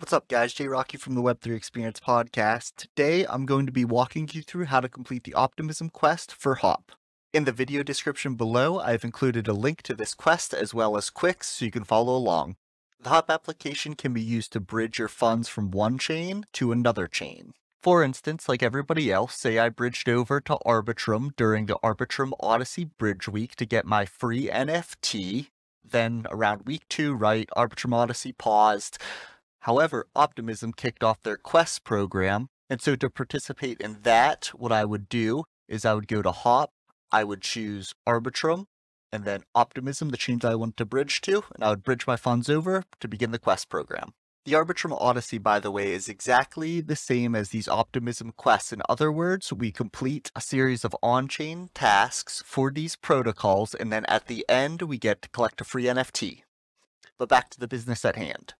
What's up, guys? Jay Rocky from the Web3 Experience podcast. Today, I'm going to be walking you through how to complete the Optimism quest for Hop. In the video description below, I've included a link to this quest as well as Quicks so you can follow along. The Hop application can be used to bridge your funds from one chain to another chain. For instance, like everybody else, say I bridged over to Arbitrum during the Arbitrum Odyssey Bridge Week to get my free NFT. Then around week 2, right, Arbitrum Odyssey paused. However, Optimism kicked off their Quest program, and so to participate in that, what I would do is I would go to Hop, I would choose Arbitrum, and then Optimism, the chain that I want to bridge to, and I would bridge my funds over to begin the Quest program. The Arbitrum Odyssey, by the way, is exactly the same as these Optimism quests. In other words, we complete a series of on-chain tasks for these protocols, and then at the end, we get to collect a free NFT. But back to the business at hand.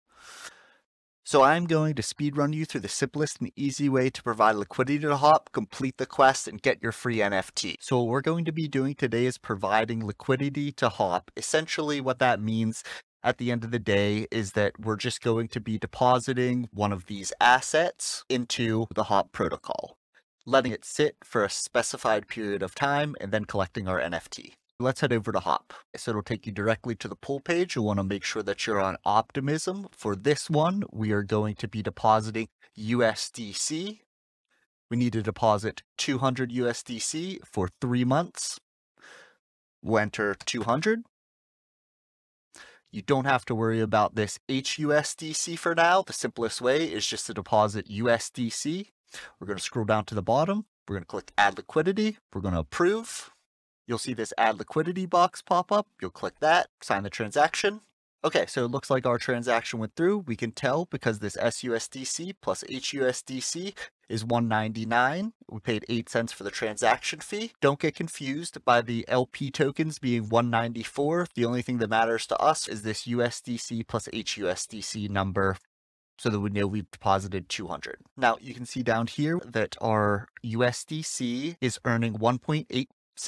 So I'm going to speedrun you through the simplest and easy way to provide liquidity to Hop, complete the quest, and get your free NFT. So what we're going to be doing today is providing liquidity to Hop. Essentially what that means at the end of the day is that we're just going to be depositing one of these assets into the Hop protocol, letting it sit for a specified period of time, and then collecting our NFT. Let's head over to Hop. So it'll take you directly to the pull page. You'll want to make sure that you're on Optimism. For this one, we are going to be depositing USDC. We need to deposit 200 USDC for 3 months. We'll enter 200. You don't have to worry about this HUSDC for now. The simplest way is just to deposit USDC. We're going to scroll down to the bottom. We're going to click Add Liquidity. We're going to approve. You'll see this Add Liquidity box pop up. You'll click that, sign the transaction. Okay, so it looks like our transaction went through. We can tell because this SUSDC plus HUSDC is $1.99. We paid 8 cents for the transaction fee. Don't get confused by the LP tokens being $1.94. The only thing that matters to us is this USDC plus HUSDC number, so that we know we've deposited 200. Now you can see down here that our USDC is earning 1.86%.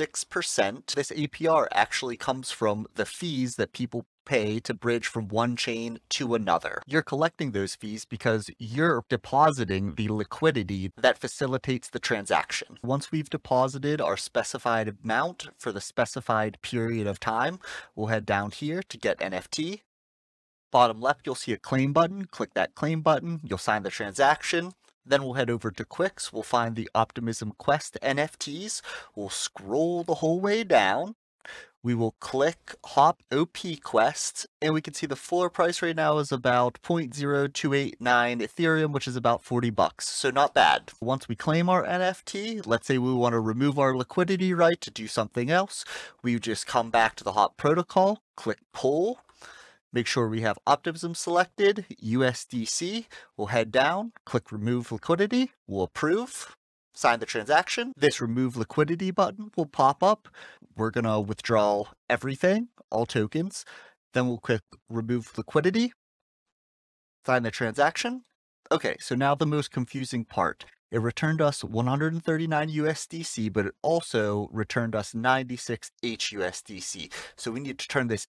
This APR actually comes from the fees that people pay to bridge from one chain to another. You're collecting those fees because you're depositing the liquidity that facilitates the transaction. Once we've deposited our specified amount for the specified period of time, we'll head down here to get NFT. Bottom left, you'll see a claim button. Click that claim button. You'll sign the transaction. Then we'll head over to Quicks. We'll find the Optimism Quest NFTs. We'll scroll the whole way down. We will click Hop OP Quest, and we can see the floor price right now is about 0.0289 Ethereum, which is about $40. So not bad. Once we claim our NFT, let's say we want to remove our liquidity right to do something else. We just come back to the Hop protocol, click Pull. Make sure we have Optimism selected, USDC. We'll head down, click Remove Liquidity. We'll approve, sign the transaction. This Remove Liquidity button will pop up. We're going to withdraw everything, all tokens. Then we'll click Remove Liquidity, sign the transaction. Okay, so now the most confusing part. It returned us 139 USDC, but it also returned us 96 HUSDC. So we need to turn this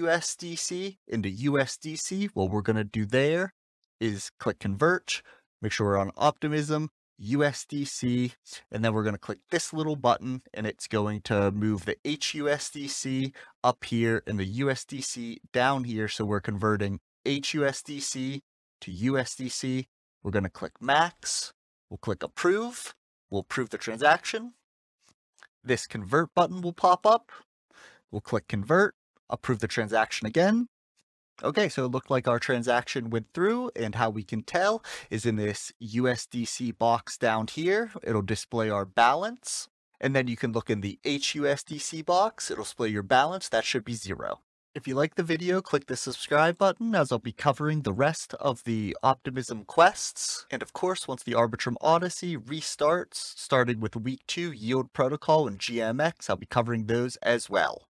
HUSDC into USDC. What we're going to do there is click Convert, make sure we're on Optimism, USDC, and then we're going to click this little button, and it's going to move the HUSDC up here and the USDC down here. So we're converting HUSDC to USDC. We're going to click Max. We'll click Approve. We'll approve the transaction. This Convert button will pop up. We'll click Convert, approve the transaction again. Okay, so it looked like our transaction went through, and how we can tell is in this USDC box down here. It'll display our balance, and then you can look in the HUSDC box. It'll display your balance. That should be 0. If you like the video, click the subscribe button, as I'll be covering the rest of the Optimism quests. And of course, once the Arbitrum Odyssey restarts, starting with week 2 Yield Protocol and GMX, I'll be covering those as well.